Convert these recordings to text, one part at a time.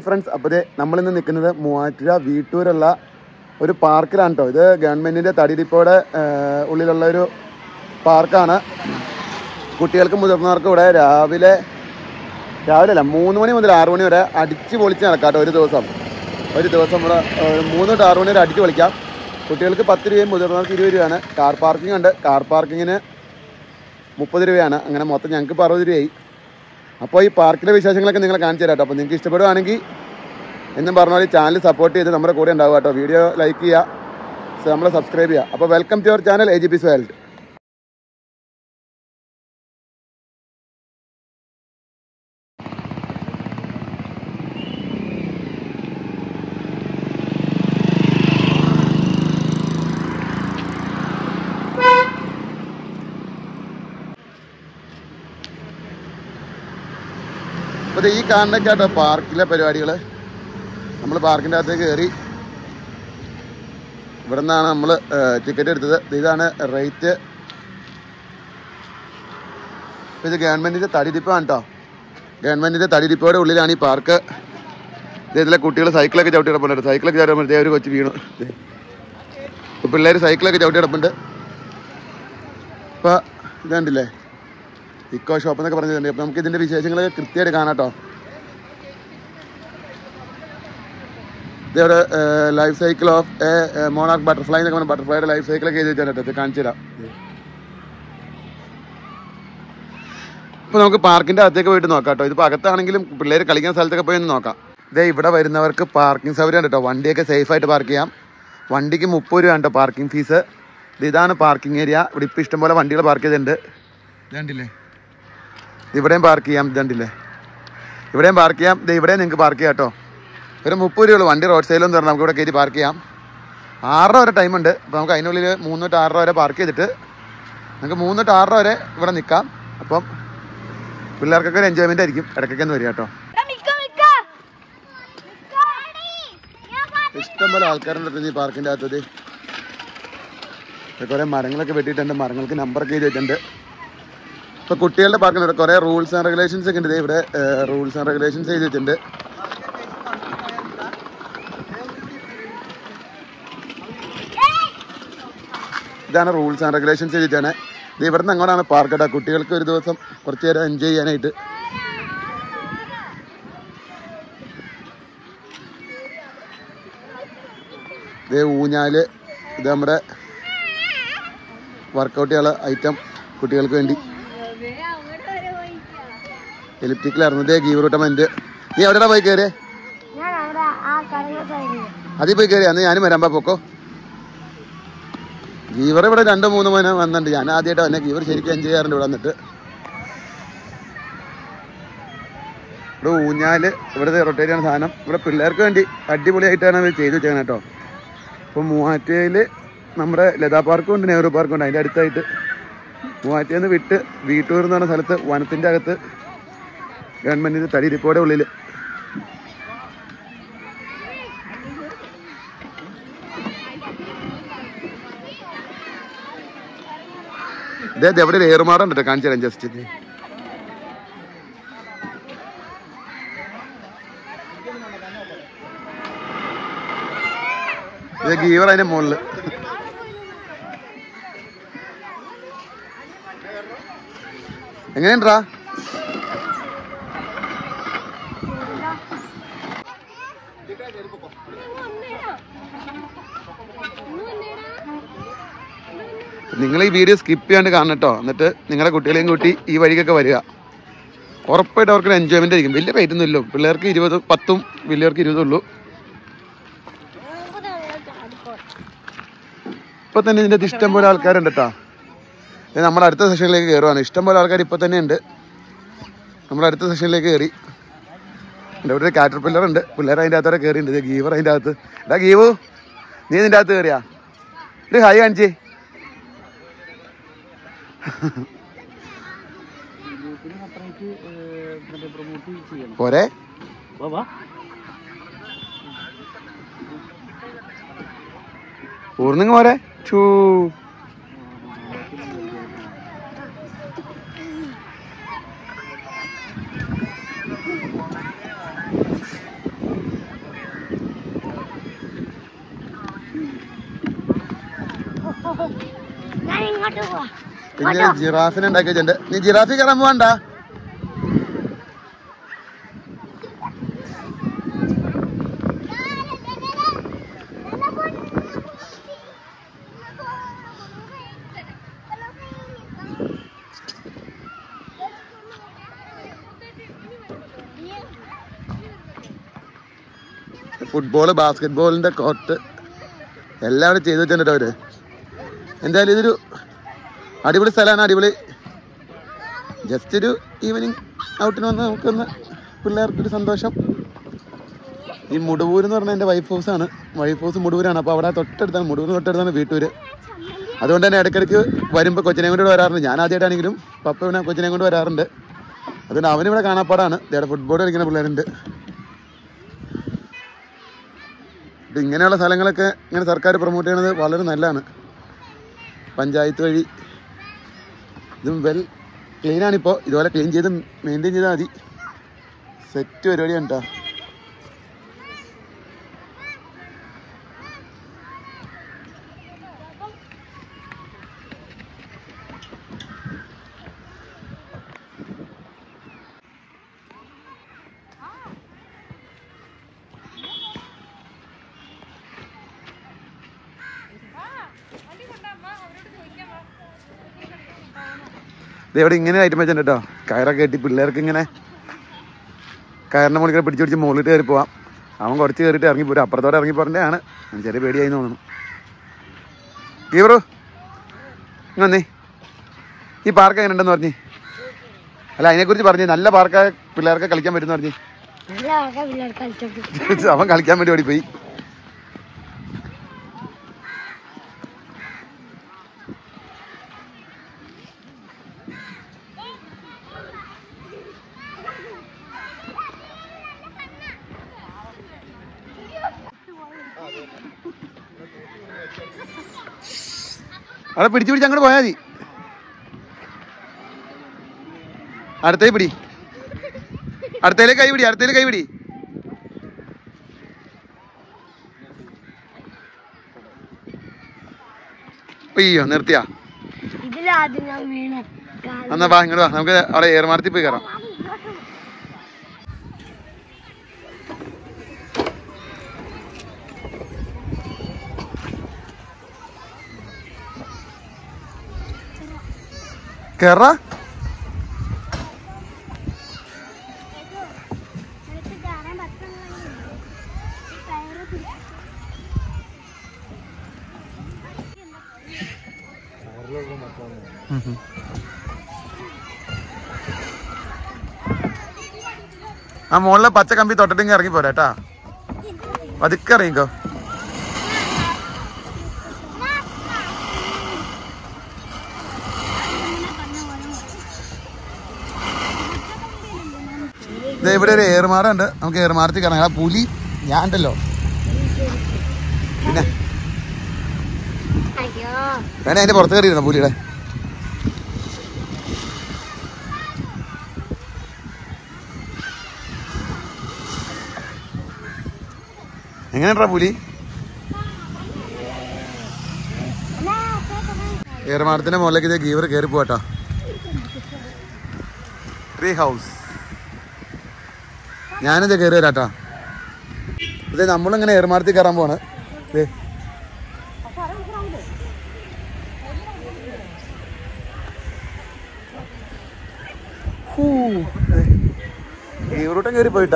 Friends, അപ്പോൾ നമ്മളിന്ന് നിൽക്കുന്നത് മൂവാറ്റുപുഴ വീട്ടൂരുള്ള ഒരു പാർക്കിലാണ് കേട്ടോ. ഇത് ഗവൺമെൻറ്റിൻ്റെ തടി ഡിപ്പോയുടെ ഉള്ളിലുള്ള ഒരു പാർക്കാണ്. കുട്ടികൾക്കും മുതിർന്നവർക്കും ഇവിടെ രാവിലെ അല്ല 3 മണി മുതൽ 6 മണി വരെ അടിച്ച് പൊളിച്ച് നടക്കാം കേട്ടോ. ഒരു ദിവസം ഇവിടെ 3 തൊട്ട് 6 മണി വരെ അടിച്ച് പൊളിക്കാം. കുട്ടികൾക്ക് 10 രൂപയും മുതിർന്നവർക്ക് 20 രൂപയാണ്. കാർ പാർക്കിംഗ് ഉണ്ട്. കാർ പാർക്കിങ്ങിന് 30 രൂപയാണ്. അങ്ങനെ മൊത്തം ഞങ്ങൾക്ക് ഇപ്പോൾ 60 രൂപയായി. അപ്പോൾ ഈ പാർക്കിലെ വിശേഷങ്ങളൊക്കെ നിങ്ങളെ കാണിച്ചു തരാം കേട്ടോ. അപ്പോൾ നിങ്ങൾക്ക് ഇഷ്ടപ്പെടുവാണെങ്കിൽ എന്നും പറഞ്ഞാൽ ചാനൽ സപ്പോർട്ട് ചെയ്ത് നമ്മുടെ കൂടെ ഉണ്ടാവുക കേട്ടോ. വീഡിയോ ലൈക്ക് ചെയ്യുക, നമ്മളെ സബ്സ്ക്രൈബ് ചെയ്യുക. അപ്പോൾ welcome to your channel AGP's world. അപ്പോൾ ഈ കാണുന്നൊക്കെ കേട്ടോ പാർക്കിലെ പരിപാടികൾ. നമ്മൾ പാർക്കിൻ്റെ അകത്തേക്ക് കയറി. ഇവിടെ നിന്നാണ് നമ്മൾ ടിക്കറ്റ് എടുത്തത്. ഇതാണ് റേറ്റ്. ഇത് ഗവൺമെൻറ്റിൻ്റെ തടി ഡിപ്പോയാണ് കേട്ടോ. ഗവൺമെൻറ്റിൻ്റെ തടി ഡിപ്പോയുടെ ഉള്ളിലാണ് ഈ പാർക്ക്. ഇതിലെ കുട്ടികൾ സൈക്കിളൊക്കെ ചവിട്ടി കിടപ്പുണ്ട്. സൈക്കിളൊക്കെ ചവിട്ടുമ്പോൾ ഒരു കൊച്ചു വീണു. ഇപ്പോൾ പിള്ളേർ സൈക്കിളൊക്കെ ചവിട്ടി കിടപ്പുണ്ട്. ഇപ്പോൾ ഇതുണ്ടല്ലേ ഇക്കോ ഷോപ്പ് എന്നൊക്കെ പറഞ്ഞിട്ടുണ്ട്. അപ്പോൾ നമുക്ക് ഇതിൻ്റെ വിശേഷങ്ങളൊക്കെ കൃത്യമായിട്ട് കാണാം കേട്ടോ. ഇതവിടെ life cycle of a monarch butterfly എന്നൊക്കെ പറഞ്ഞാൽ ബട്ടർഫ്ലൈയുടെ ലൈഫ് സൈക്കിളൊക്കെ എഴുതി വെച്ചാൽ കേട്ടോ. കാണിച്ചു തരാം. ഇപ്പോൾ നമുക്ക് പാർക്കിൻ്റെ അകത്തേക്ക് പോയിട്ട് നോക്കാം കേട്ടോ. ഇതിപ്പോൾ അകത്താണെങ്കിലും പിള്ളേർ കളിക്കുന്ന സ്ഥലത്തൊക്കെ പോയി ഒന്ന് നോക്കാം. ഇതേ ഇവിടെ വരുന്നവർക്ക് പാർക്കിംഗ് സൗകര്യം കേട്ടോ. വണ്ടിയൊക്കെ സേഫായിട്ട് പാർക്ക് ചെയ്യാം. വണ്ടിക്ക് 30 രൂപ കേട്ടോ പാർക്കിംഗ് ഫീസ്. ഇതാണ് പാർക്കിംഗ് ഏരിയ. ഇവിടെ ഇപ്പോൾ ഇഷ്ടംപോലെ വണ്ടികൾ പാർക്ക് ചെയ്തിട്ടുണ്ട്. ഇതുണ്ടല്ലേ, ഇവിടെയും പാർക്ക് ചെയ്യാം. ഇതുണ്ടല്ലേ, ഇവിടെയും പാർക്ക് ചെയ്യാം. ഇവിടെയും നിങ്ങൾക്ക് പാർക്ക് ചെയ്യാം കേട്ടോ. ഒരു 30 രൂപയുള്ളൂ. വണ്ടി റോഡ് സൈഡിലൊന്നും പറഞ്ഞാൽ നമുക്ക് ഇവിടെ കയറ്റി പാർക്ക് ചെയ്യാം. 6 വരെ ടൈമുണ്ട്. അപ്പോൾ നമുക്ക് അതിനുള്ളിൽ 3 തൊട്ട് 6 വരെ പാർക്ക് ചെയ്തിട്ട് നമുക്ക് 3 തൊട്ട് 6 വരെ ഇവിടെ നിൽക്കാം. അപ്പം പിള്ളേർക്കൊക്കെ ഒരു എൻജോയ്മെൻ്റ് ആയിരിക്കും. ഇടയ്ക്കൊക്കെ ഒന്ന് വരിക കേട്ടോ. ഇഷ്ടംപോലെ ആൾക്കാരുണ്ട് ഈ പാർക്കിൻ്റെ അകത്തത്. കുറേ മരങ്ങളൊക്കെ വെട്ടിയിട്ടുണ്ട്. മരങ്ങൾക്ക് നമ്പറൊക്കെ എഴുതി വെച്ചിട്ടുണ്ട്. ഇപ്പോൾ കുട്ടികളുടെ പാർക്കിനുണ്ട്. കുറേ റൂൾസ് ആൻഡ് റെഗുലേഷൻസ് ഒക്കെ ഉണ്ട്. ഇവിടെ റൂൾസ് ആൻഡ് റെഗുലേഷൻസ് എഴുതി വെച്ചിട്ടുണ്ട്. ഇതാണ് റൂൾസ് ആൻഡ് റെഗുലേഷൻസ് എഴുതിയിട്ടാണ്. ഇത് ഇവിടെ നിന്ന് അങ്ങോട്ടാണ് പാർക്ക് കേട്ടോ. കുട്ടികൾക്ക് ഒരു ദിവസം കുറച്ച് നേരം എൻജോയ് ചെയ്യാനായിട്ട്. ഇത് ഊഞ്ഞാല്, ഇത് നമ്മുടെ വർക്കൗട്ട് ചെയ്യാനുള്ള ഐറ്റം കുട്ടികൾക്ക് വേണ്ടി. എലിപ്റ്റിക്കലായിരുന്നു. ഇതേ ഗീവറൂട്ടമെന്റ്. നീ എവിടെയാണ് പോയി കയറിയേ? അതിൽ പോയി കയറിയാ? അന്ന് ഞാനും വരാൻ പോക്കോ. ഗീവർ ഇവിടെ 2-3 മണി വന്നിട്ടുണ്ട്. ഞാൻ ആദ്യമായിട്ട് വന്നെ. ഗീവർ ശരിക്കും എൻജോയ് ചെയ്യാറുണ്ട് ഇവിടെ വന്നിട്ട്. ഇവിടെ ഊഞ്ഞാല്, ഇവിടുത്തെ റൊട്ടേറ്റ് ചെയ്യുന്ന സാധനം. ഇവിടെ പിള്ളേർക്ക് വേണ്ടി അടിപൊളിയായിട്ടാണ് അത് ചെയ്തു വെച്ചേക്കണം കേട്ടോ. ഇപ്പോൾ മൂവാറ്റുപുഴയിൽ നമ്മുടെ ലതാ പാർക്കും ഉണ്ട്, നെഹ്റു പാർക്കും ഉണ്ട്. അതിൻ്റെ അടുത്തായിട്ട് മൂവാറ്റുപുഴയിൽ നിന്ന് വിട്ട് വീട്ടൂർ എന്ന് പറഞ്ഞ സ്ഥലത്ത് വനത്തിൻ്റെ അകത്ത് ഗവൺമെൻറ്റിൻ്റെ തടി ഡിപ്പോയുടെ ഉള്ളിൽ ഇതേ എവിടെ ഒരു ഏറുമാറുണ്ട് കേട്ടോ. കാണിച്ചു തരാം ജസ്റ്റ്. ഇത് ഗീവർ അതിൻ്റെ മുകളിൽ. എങ്ങനെയുണ്ടാ? നിങ്ങൾ ഈ വീഡിയോ സ്കിപ്പ് ചെയ്യാണ്ട് കാണണം കേട്ടോ. എന്നിട്ട് നിങ്ങളുടെ കുട്ടികളെയും കൂട്ടി ഈ വഴിക്കൊക്കെ വരിക. ഉറപ്പായിട്ട് അവർക്ക് എൻജോയ്മെൻ്റ് ആയിരിക്കും. വലിയ റേറ്റ് ഒന്നും ഇല്ലോ. പിള്ളേർക്ക് 20, 10, വലിയവർക്ക് 20 ഉള്ളൂ. ഇപ്പൊ തന്നെ ഇതിൻ്റെ ഇഷ്ടംപോലെ ആൾക്കാരുണ്ട് കേട്ടോ. നമ്മുടെ അടുത്ത സെഷനിലേക്ക് കയറുവാണ്. ഇഷ്ടംപോലെ ആൾക്കാർ ഇപ്പം തന്നെ ഉണ്ട്. നമ്മുടെ അടുത്ത സെഷനിലേക്ക് കയറി. ഇവിടെ ഒരു കാറ്റർ പില്ലർ ഉണ്ട്. പിള്ളേർ അതിൻ്റെ അകത്തോടെ കയറിയിട്ടുണ്ട്. ഗീവർ അതിൻ്റെ അകത്ത്. എടാ ഗീവു, നീ ഇതിൻ്റെ അകത്ത് കയറിയാ? ഒരു ഹായ് കാണിച്ചേ. പോരെ ഊർന്നിങ് പോരെ. ചൂ പിന്നെ ജിറാഫിനെ ഉണ്ടാക്കി വെച്ചിട്ടുണ്ട്. നീ ജിറാഫി കയറാൻ പോവാണ്ട. ഫുട്ബോള്, ബാസ്കറ്റ് ബോളിന്റെ കോർട്ട് എല്ലാം അവിടെ ചെയ്തു വെച്ചിട്ടുണ്ട് അവര്. എന്തായാലും ഇതൊരു അടിപൊളി സ്ഥലമാണ്. അടിപൊളി ജസ്റ്റ് ഒരു ഈവനിങ് ഔട്ടിന് വന്ന് നമുക്കൊന്ന് പിള്ളേർക്കൊരു സന്തോഷം. ഈ മുടവൂർ എന്ന് പറഞ്ഞാൽ എൻ്റെ വൈഫ് ഹൗസാണ്. വൈഫ് ഹൗസ് മുടവൂരാണ്. അപ്പോൾ അവിടെ തൊട്ടടുത്താണ്, മുടവൂർ തൊട്ടടുത്താണ് വീട്ടൂർ. അതുകൊണ്ട് തന്നെ ഇടയ്ക്കിടയ്ക്ക് വരുമ്പോൾ കൊച്ചിനെ കൊണ്ട് വരാറുണ്ട്. ഞാൻ ആദ്യമായിട്ടാണെങ്കിലും പപ്പ പിന്നെ കൊച്ചിനെ കൊണ്ട് വരാറുണ്ട്. അതുകൊണ്ട് അവനിവിടെ കാണാപ്പാടാണ്. ഇവിടെ ഫുട്ബോൾ കളിക്കുന്ന പിള്ളേരുണ്ട്. ഇങ്ങനെയുള്ള സ്ഥലങ്ങളൊക്കെ ഇങ്ങനെ സർക്കാർ പ്രൊമോട്ട് ചെയ്യണത് വളരെ നല്ലതാണ്. പഞ്ചായത്ത് വഴി ഇതും വെൽ ക്ലീനാണിപ്പോൾ. ഇതുപോലെ ക്ലീൻ ചെയ്ത് മെയിൻറ്റെയിൻ ചെയ്താൽ മതി. സെറ്റ് പരിപാടിയാണ് കേട്ടോ. ഇതെവിടെ ഇങ്ങനെ ഐറ്റം വെച്ചിട്ടുണ്ട് കേട്ടോ. കയറൊക്കെ കെട്ടി പിള്ളേർക്ക് ഇങ്ങനെ കയറിൻ്റെ മുകളിൽ പിടിച്ച് പിടിച്ച് മുകളിൽ കയറി പോവാം. അവൻ കുറച്ച് കയറിയിട്ട് ഇറങ്ങിപ്പോരും. അപ്പുറത്തോടെ ഇറങ്ങി പോരേണ്ടതാണ്. ചെറിയ പേടിയായി തോന്നുന്നു. ഗീവറു ഇങ്ങന്നേ, ഈ പാർക്ക് എങ്ങനെ ഉണ്ടെന്ന് പറഞ്ഞേ. അല്ല, അതിനെക്കുറിച്ച് പറഞ്ഞേ. നല്ല പാർക്കാ, പിള്ളേർക്ക് കളിക്കാൻ പറ്റുമെന്ന് പറഞ്ഞേ. അവൻ കളിക്കാൻ വേണ്ടി ഓടിപ്പോയി. അവിടെ പിടിച്ച് പിടിച്ച് അങ്ങോട്ട് പോയാൽ മതി. അടുത്തേ പിടി, അടുത്തേലേക്ക് കൈ പിടി, അടുത്തേക്ക് കൈ പിടി. അയ്യോ, നിർത്തിയാ? എന്നാ വാ, ഇങ്ങോട്ട് വാ. നമുക്ക് അവിടെ ഏർമാടത്തിൽ പോയി കയറാം. കേറാ. ആ മുകളിലെ പച്ച കമ്പി തൊട്ടിട്ടെങ്കിൽ ഇറങ്ങി പോരാട്ടാ. പതുക്കെ ഇറങ്ങിക്കോ. ഇവിടെ ഒരു ഏറുമാറുണ്ട്. നമുക്ക് ഏറുമാറത്തിൽ കയറാം. ആ പുലി ഞാൻ ഉണ്ടല്ലോ. പിന്നെ വേണേ അതിന്റെ പുറത്ത് കയറിയിരുന്നോ പുലിയുടെ? എങ്ങനെയാ പുലി? ഏറുമാടത്തിന്റെ മുകളിലേക്ക് ഇതേ ഗീവർ കയറി പോവാട്ടോ. Tree house. ഞാനിത് കയറി വരാട്ടാ. അതെ, നമ്മളിങ്ങനെ ഏറുമാടത്തിൽ കയറാൻ പോണ്. ഗീവറൂട്ടം കയറി പോയിട്ടാ.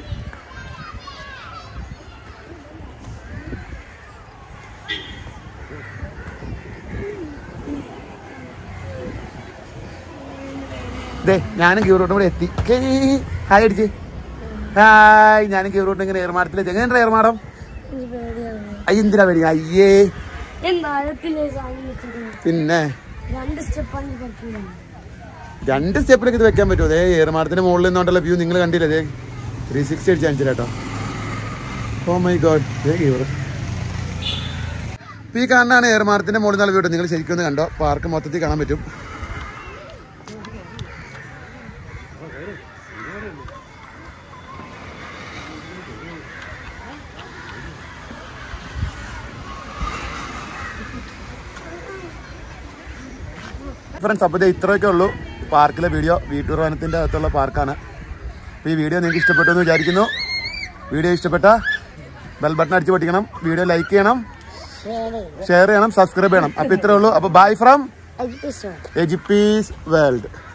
ഇതേ ഞാനും ഗീവറൂട്ടും കൂടെ എത്തി. ഹായ് അടിച്ച്. ഹായ്, ഞാനും ഗീവറൂട്ടും ഇങ്ങനെ ഏറുമാടത്തിലെത്തി. എങ്ങനെയുണ്ട് ഏറുമാടം? എന്തിനാ പേടി? അയ്യേ, പിന്നെ 2 സ്റ്റെപ്പിലേക്ക് ഇത് വെക്കാൻ പറ്റുമോ? അതേ ഏറുമാടത്തിന്റെ മുകളിൽ നിന്നോണ്ടുള്ള വ്യൂ നിങ്ങൾ കണ്ടില്ലേ? അതെ 360 അടിച്ച് കാണിച്ചിട്ടോ. Oh my god. ഗീവർ ഈ കാണാനാണ് ഏറുമാടത്തിന്റെ മുകളിൽ നിന്നുള്ള വ്യൂ. നിങ്ങൾ ശരിക്കും ഒന്ന് കണ്ടോ. പാർക്ക് മൊത്തത്തിൽ കാണാൻ പറ്റും. ഫ്രണ്ട്സ്, അപ്പോൾ ഇത്രയൊക്കെ ഉള്ളൂ പാർക്കിലെ വീഡിയോ. വീട്ടൂർ വനത്തിൻ്റെ അകത്തുള്ള പാർക്കാണ്. അപ്പോൾ ഈ വീഡിയോ നിങ്ങൾക്ക് ഇഷ്ടപ്പെട്ടു എന്ന് വിചാരിക്കുന്നു. വീഡിയോ ഇഷ്ടപ്പെട്ട ബെൽ ബട്ടൺ അടിച്ച് പൊട്ടിക്കണം, വീഡിയോ ലൈക്ക് ചെയ്യണം, ഷെയർ ചെയ്യണം, സബ്സ്ക്രൈബ് ചെയ്യണം. അപ്പോൾ ഇത്രേ ഉള്ളൂ. അപ്പോൾ ബൈ ഫ്രം എജിപ്പീസ് വേൾഡ്.